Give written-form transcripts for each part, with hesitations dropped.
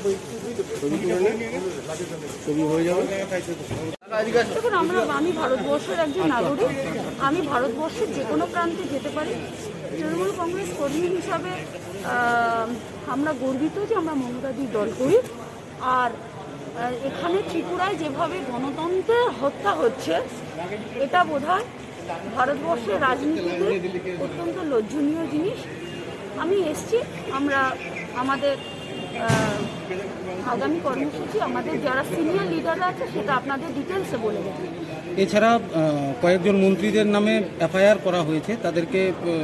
দেখুন, আমি ভারতবর্ষের একজন নাগরিক। আমি ভারতবর্ষের যে কোনো প্রান্তে যেতে পারি। তৃণমূল কংগ্রেস কর্মী হিসাবে আমরা গর্বিত যে আমরা মমতাদির দল করি। আর এখানে ত্রিপুরায় যেভাবে গণতন্ত্রের হত্যা হচ্ছে, এটা বোধহয় ভারতবর্ষের রাজনীতিতে অত্যন্ত লজ্জনীয় জিনিস। আমি এসছি, আমরা আমাদের আগামী কর্মসূচি, আমাদের যারা সিনিয়র লিডাররা আছে সেটা আপনাদের ডিটেলসে বলে দেবেন। এছাড়া কয়েকজন মন্ত্রীদের নামে এফআইআর করা হয়েছে, তাদেরকে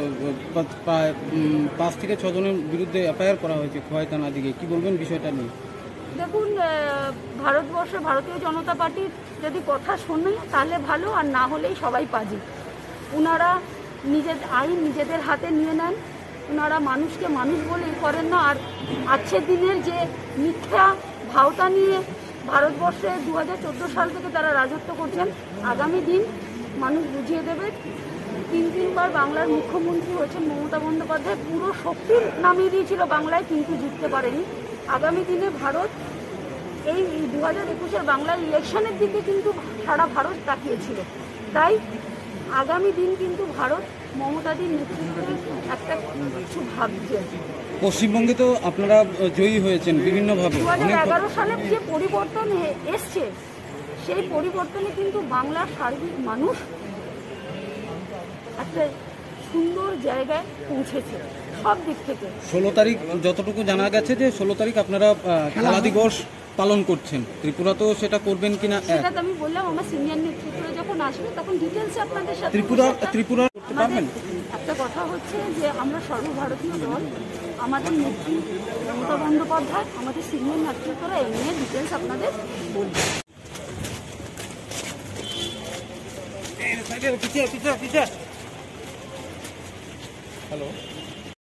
5 থেকে 6 জনের বিরুদ্ধে এফআইআর করা হয়েছে খোয়াই থানা দিকে। কি বলবেন বিষয়টা নিয়ে? দেখুন, ভারতবর্ষে ভারতীয় জনতা পার্টির যদি কথা শোনে তাহলে ভালো, আর না হলেই সবাই পাজি। ওনারা আইন নিজেদের হাতে নিয়ে নেন। ওনারা মানুষকে মানুষ বলেই করেন না। আর আজকের দিনের যে মিথ্যা ভাওতা নিয়ে ভারতবর্ষে 2014 সাল থেকে তারা রাজত্ব করছেন, আগামী দিন মানুষ বুঝিয়ে দেবে। 3বার বাংলার মুখ্যমন্ত্রী হয়েছেন মমতা বন্দ্যোপাধ্যায়, পুরো শক্তি নামিয়ে দিয়েছিল বাংলায়, কিন্তু জিততে পারেনি। আগামী দিনে ভারত এই 2021-এর বাংলার ইলেকশনের দিকে কিন্তু সারা ভারত তাকিয়েছিল। তাই আগামী দিন কিন্তু ভারত মমতাদির নেতৃত্বে একটা কিছু ভাবছে। পশ্চিমবঙ্গে তো আপনারা জয়ী হয়েছেন বিভিন্নভাবে। 2011 সালে যে পরিবর্তন এসছে, সেই পরিবর্তনে কিন্তু বাংলার সার্বিক মানুষ একটা সুন্দর জায়গায় পৌঁছেছে সব দিক থেকে। 16 তারিখ যতটুকু জানা গেছে যে 16 তারিখ আপনারা খেলা দিবস পালন করছেন। ত্রিপুরাতেও সেটা করবেন কিনা? সেটা তো আমি বললাম, আমার সিনিয়র নেতৃত্বরা যখন আসবে তখন ডিটেলসে আপনাদের সাথে। ত্রিপুরা করতে পারবেন? একটা কথা হচ্ছে যে আমরা সর্বভারতীয় দল, আমাদের নেত্রী মমতা বন্দ্যোপাধ্যায়, আমাদের সিনিয়র নেতৃত্বরা এই নিয়ে ডিটেলস আপনাদের বলবে। হ্যালো।